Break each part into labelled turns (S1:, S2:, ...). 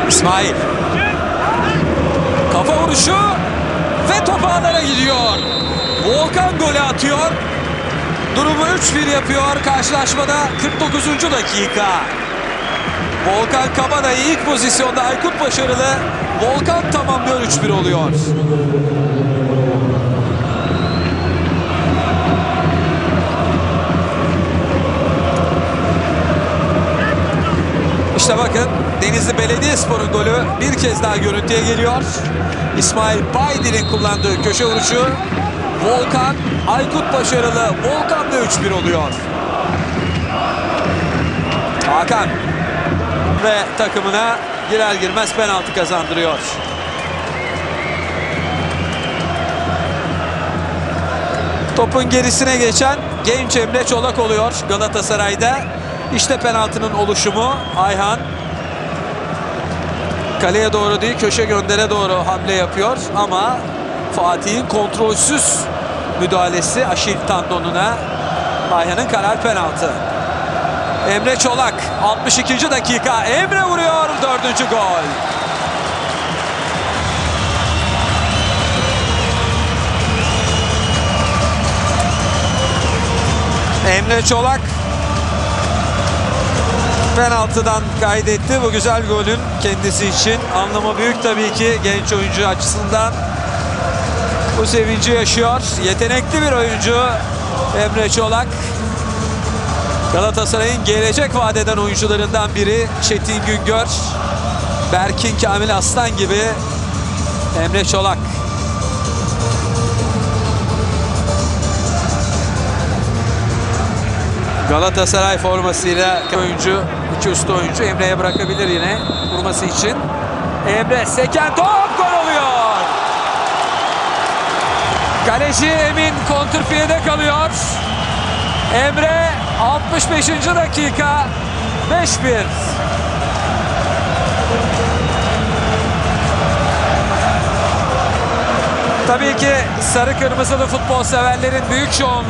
S1: İsmail. Kafa vuruşu ve top ağlara gidiyor. Volkan golü atıyor. Durumu 3-1 yapıyor karşılaşmada 49. dakika. Volkan Kabadayı ilk pozisyonda, Aykut başarılı. Volkan tamamlıyor, 3-1 oluyor. İşte bakın, Denizli Belediyespor'un golü bir kez daha görüntüye geliyor. İsmail Baydil'in kullandığı köşe vuruşu. Volkan, Aykut başarılı. Volkan da 3-1 oluyor. Hakan ve takımına girer girmez penaltı kazandırıyor. Topun gerisine geçen genç Emre Çolak oluyor Galatasaray'da. İşte penaltının oluşumu. Ayhan kaleye doğru değil, köşe göndere doğru hamle yapıyor ama Fatih'in kontrolsüz müdahalesi Aşil tendonuna. Ayhan'ın karar penaltı. Emre Çolak 62. dakika. Emre vuruyor, 4. gol. Emre Çolak penaltıdan kaydetti. Bu güzel golün kendisi için anlamı büyük tabii ki, genç oyuncu açısından. Bu sevinci yaşıyor. Yetenekli bir oyuncu Emre Çolak. Galatasaray'ın gelecek vaat eden oyuncularından biri. Çetin Güngör, Berkin Kamil Aslan gibi Emre Çolak. Galatasaray formasıyla oyuncu, iki usta oyuncu Emre'ye bırakabilir yine vurması için. Emre seken top, gol oluyor. Kaleci Emin kontrpiyede kalıyor. Emre 65. dakika, 5-1. Tabii ki sarı kırmızılı futbol severlerin büyük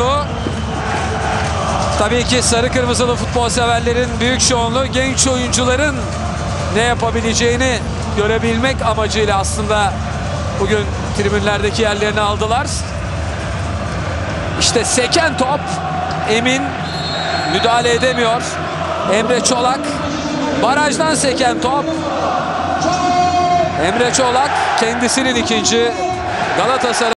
S1: çoğunluğu genç oyuncuların ne yapabileceğini görebilmek amacıyla aslında bugün tribünlerdeki yerlerini aldılar. İşte seken top, Emin müdahale edemiyor. Emre Çolak, barajdan seken top. Emre Çolak kendisinin ikinci. Galatasaray